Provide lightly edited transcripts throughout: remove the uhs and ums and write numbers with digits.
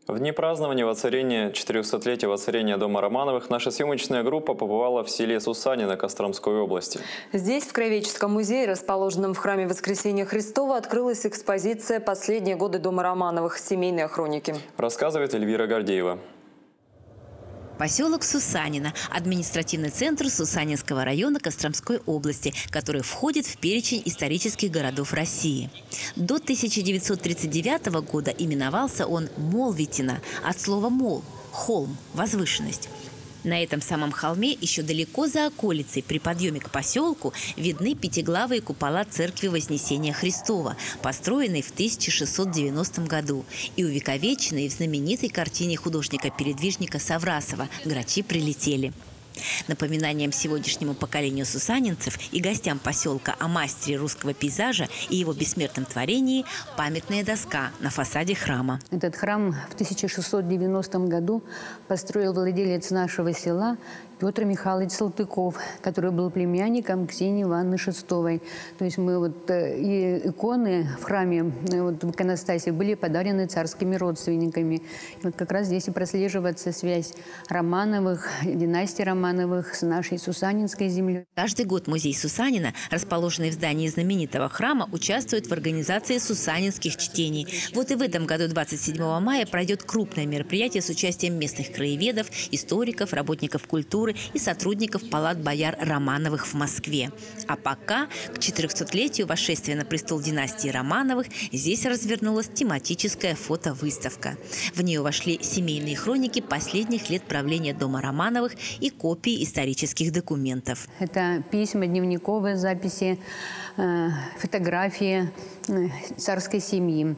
В дни празднования воцарения 400-летия воцарения дома Романовых наша съемочная группа побывала в селе Сусанино Костромской области. Здесь, в Краеведческом музее, расположенном в храме Воскресения Христова, открылась экспозиция «Последние годы дома Романовых. Семейные хроники». Рассказывает Эльвира Гордеева. Поселок Сусанино – административный центр Сусанинского района Костромской области, который входит в перечень исторических городов России. До 1939 года именовался он Молвитино, от слова «мол» – холм, возвышенность. На этом самом холме, еще далеко за околицей, при подъеме к поселку, видны пятиглавые купола церкви Вознесения Христова, построенной в 1690 году и увековеченные в знаменитой картине художника-передвижника Саврасова «Грачи прилетели». Напоминанием сегодняшнему поколению сусанинцев и гостям поселка о мастере русского пейзажа и его бессмертном творении памятная доска на фасаде храма. Этот храм в 1690 году построил владелец нашего села Петр Михайлович Салтыков, который был племянником Ксении Ивановны Шестовой. То есть мы и иконы в храме, в иконостасе, были подарены царскими родственниками. И как раз здесь и прослеживается связь Романовых, династии Романовых с нашей Сусанинской землей. Каждый год музей Сусанина, расположенный в здании знаменитого храма, участвует в организации сусанинских чтений. Вот и в этом году, 27 мая, пройдет крупное мероприятие с участием местных краеведов, историков, работников культуры и сотрудников палат бояр Романовых в Москве. А пока к 400-летию восшествия на престол династии Романовых здесь развернулась тематическая фотовыставка. В нее вошли семейные хроники последних лет правления дома Романовых и копии исторических документов. Это письма, дневниковые записи, фотографии царской семьи.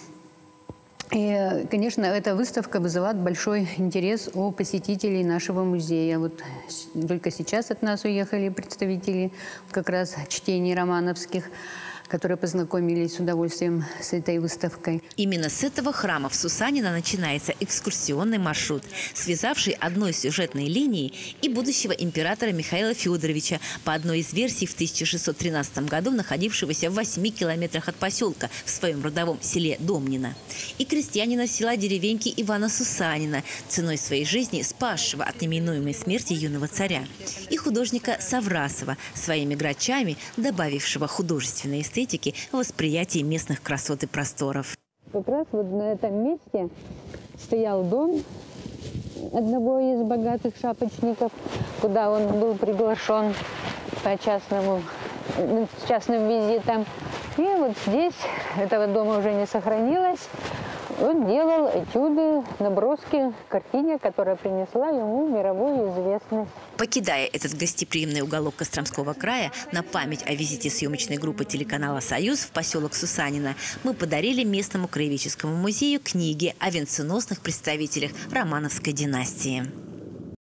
И, конечно, эта выставка вызывает большой интерес у посетителей нашего музея. Вот только сейчас от нас уехали представители как раз чтений романовских, которые познакомились с удовольствием с этой выставкой. Именно с этого храма в Сусанино начинается экскурсионный маршрут, связавший одной сюжетной линией и будущего императора Михаила Федоровича, по одной из версий в 1613 году находившегося в 8 километрах от поселка в своем родовом селе Домнино, и крестьянина села деревеньки Ивана Сусанина, ценой своей жизни спасшего от неминуемой смерти юного царя, и художника Саврасова, своими грачами добавившего художественной эстетики в восприятии местных красот и просторов. Как раз вот на этом месте стоял дом одного из богатых шапочников, куда он был приглашен по частным визитам. И вот здесь этого дома уже не сохранилось. Он делал этюды, наброски к картине, которая принесла ему мировую известность. Покидая этот гостеприимный уголок Костромского края, на память о визите съемочной группы телеканала «Союз» в поселок Сусанино мы подарили местному краеведческому музею книги о венценосных представителях Романовской династии.